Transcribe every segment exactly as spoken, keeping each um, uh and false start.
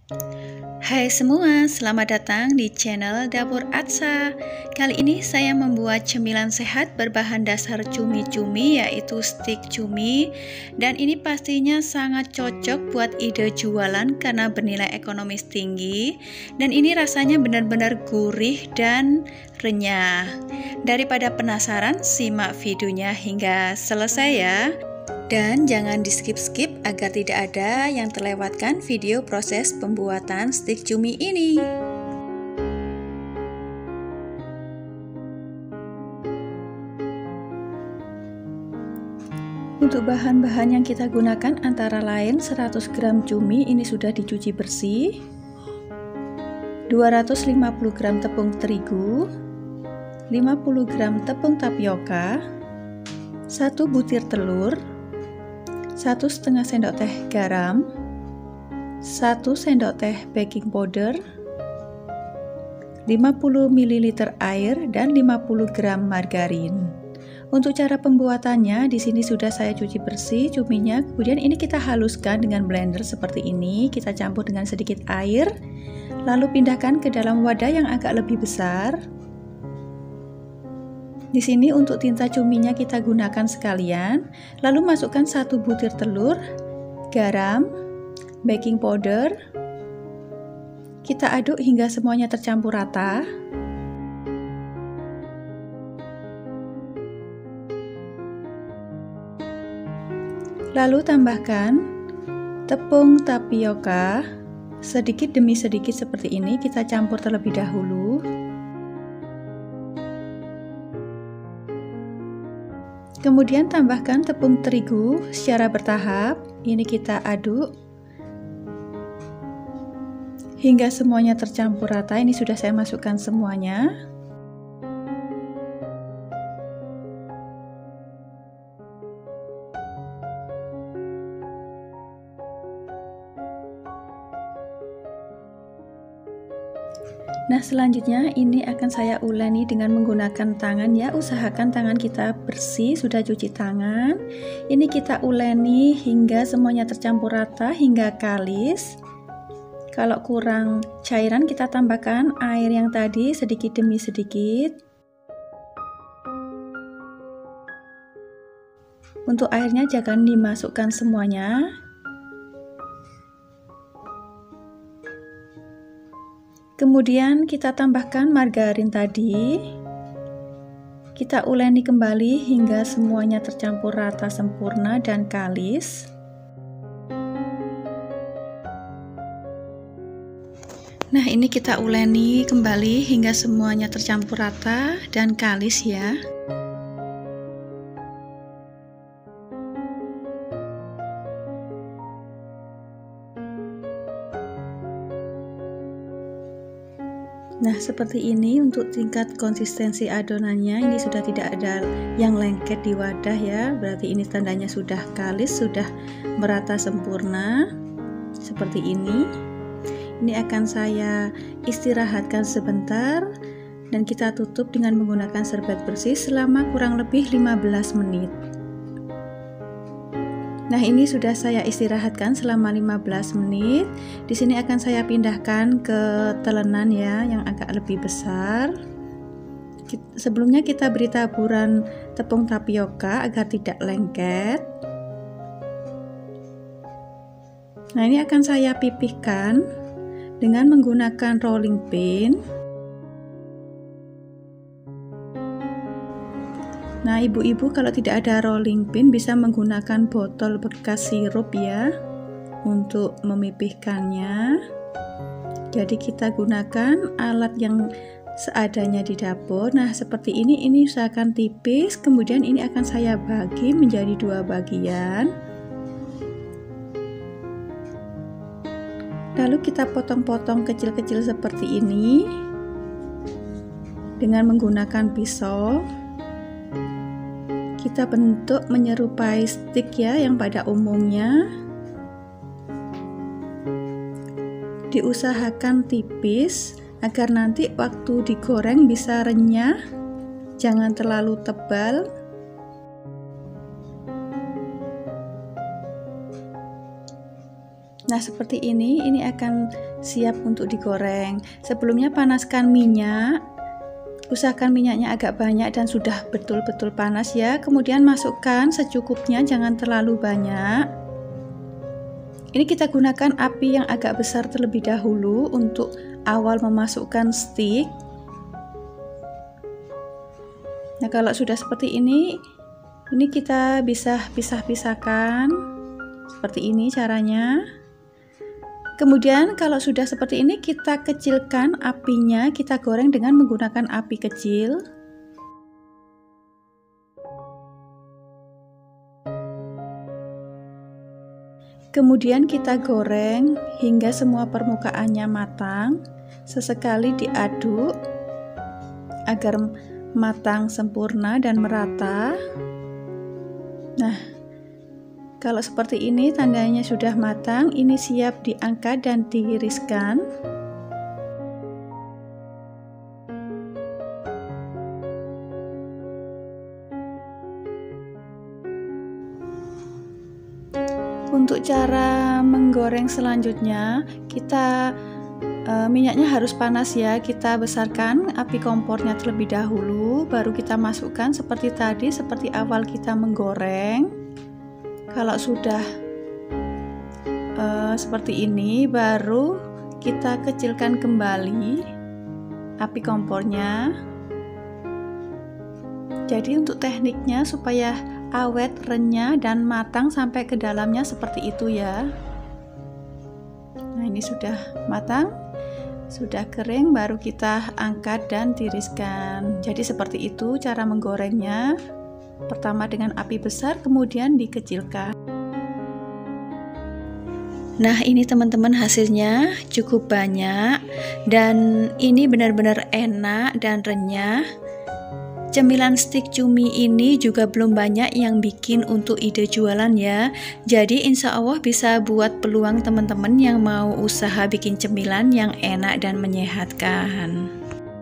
Hai semua, selamat datang di channel Dapur Atsa. Kali ini saya membuat cemilan sehat berbahan dasar cumi-cumi, yaitu stik cumi. Dan ini pastinya sangat cocok buat ide jualan karena bernilai ekonomis tinggi. Dan ini rasanya benar-benar gurih dan renyah. Daripada penasaran, simak videonya hingga selesai ya. Dan jangan di skip-skip agar tidak ada yang terlewatkan video proses pembuatan stik cumi ini. Untuk bahan-bahan yang kita gunakan antara lain seratus gram cumi ini sudah dicuci bersih, dua ratus lima puluh gram tepung terigu, lima puluh gram tepung tapioka, satu butir telur, satu setengah sendok teh garam, satu sendok teh baking powder, lima puluh mililiter air, dan lima puluh gram margarin. Untuk cara pembuatannya, di sini sudah saya cuci bersih cuminya. Kemudian ini kita haluskan dengan blender seperti ini. Kita campur dengan sedikit air, lalu pindahkan ke dalam wadah yang agak lebih besar. Di sini untuk tinta cuminya kita gunakan sekalian, lalu masukkan satu butir telur, garam, baking powder. Kita aduk hingga semuanya tercampur rata. Lalu tambahkan tepung tapioka sedikit demi sedikit seperti ini, kita campur terlebih dahulu. Kemudian tambahkan tepung terigu secara bertahap. Ini kita aduk hingga semuanya tercampur rata. Ini sudah saya masukkan semuanya. Nah, selanjutnya ini akan saya uleni dengan menggunakan tangan ya. Usahakan tangan kita bersih, sudah cuci tangan. Ini kita uleni hingga semuanya tercampur rata hingga kalis. Kalau kurang cairan kita tambahkan air yang tadi sedikit demi sedikit. Untuk airnya jangan dimasukkan semuanya. Kemudian kita tambahkan margarin tadi. Kita uleni kembali hingga semuanya tercampur rata sempurna dan kalis. Nah, ini kita uleni kembali hingga semuanya tercampur rata dan kalis ya. Nah, seperti ini untuk tingkat konsistensi adonannya. Ini sudah tidak ada yang lengket di wadah ya. Berarti ini tandanya sudah kalis, sudah merata sempurna. Seperti ini. Ini akan saya istirahatkan sebentar dan kita tutup dengan menggunakan serbet bersih selama kurang lebih lima belas menit. Nah, ini sudah saya istirahatkan selama lima belas menit. Di sini akan saya pindahkan ke telenan ya, yang agak lebih besar. Sebelumnya kita beri taburan tepung tapioka agar tidak lengket. Nah, ini akan saya pipihkan dengan menggunakan rolling pin. Nah, ibu-ibu kalau tidak ada rolling pin bisa menggunakan botol bekas sirup ya untuk memipihkannya. Jadi kita gunakan alat yang seadanya di dapur. Nah, seperti ini, ini usahakan tipis. Kemudian ini akan saya bagi menjadi dua bagian. Lalu kita potong-potong kecil-kecil seperti ini dengan menggunakan pisau. Kita bentuk menyerupai stik ya yang pada umumnya. Diusahakan tipis agar nanti waktu digoreng bisa renyah, jangan terlalu tebal. Nah, seperti ini, ini akan siap untuk digoreng. Sebelumnya panaskan minyak. Usahakan minyaknya agak banyak dan sudah betul-betul panas ya. Kemudian masukkan secukupnya, jangan terlalu banyak. Ini kita gunakan api yang agak besar terlebih dahulu untuk awal memasukkan stik. Nah, kalau sudah seperti ini, ini kita bisa pisah-pisahkan. Seperti ini caranya. Kemudian kalau sudah seperti ini, kita kecilkan apinya, kita goreng dengan menggunakan api kecil. Kemudian kita goreng hingga semua permukaannya matang. Sesekali diaduk agar matang sempurna dan merata. Nah, kalau seperti ini tandanya sudah matang, ini siap diangkat dan diiriskan. Untuk cara menggoreng selanjutnya, kita e, minyaknya harus panas ya. Kita besarkan api kompornya terlebih dahulu, baru kita masukkan seperti tadi, seperti awal kita menggoreng. Kalau sudah uh, seperti ini, baru kita kecilkan kembali api kompornya. Jadi untuk tekniknya supaya awet, renyah, dan matang sampai ke dalamnya seperti itu ya. Nah, ini sudah matang, sudah kering, baru kita angkat dan tiriskan. Jadi seperti itu cara menggorengnya. Pertama dengan api besar, kemudian dikecilkan. Nah, ini teman-teman hasilnya cukup banyak dan ini benar-benar enak dan renyah. Cemilan stik cumi ini juga belum banyak yang bikin untuk ide jualan ya. Jadi insya Allah bisa buat peluang teman-teman yang mau usaha bikin cemilan yang enak dan menyehatkan.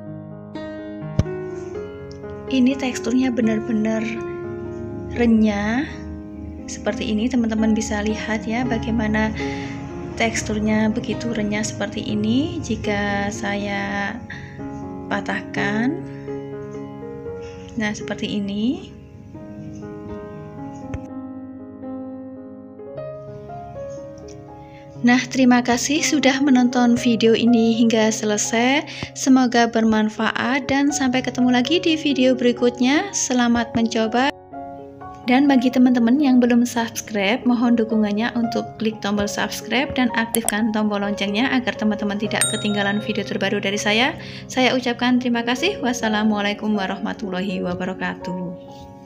Ini teksturnya benar-benar renyah. Seperti ini teman-teman bisa lihat ya bagaimana teksturnya begitu renyah seperti ini jika saya patahkan. Nah, seperti ini. Nah, terima kasih sudah menonton video ini hingga selesai. Semoga bermanfaat dan sampai ketemu lagi di video berikutnya. Selamat mencoba. Dan bagi teman-teman yang belum subscribe, mohon dukungannya untuk klik tombol subscribe dan aktifkan tombol loncengnya agar teman-teman tidak ketinggalan video terbaru dari saya. Saya ucapkan terima kasih. Wassalamualaikum warahmatullahi wabarakatuh.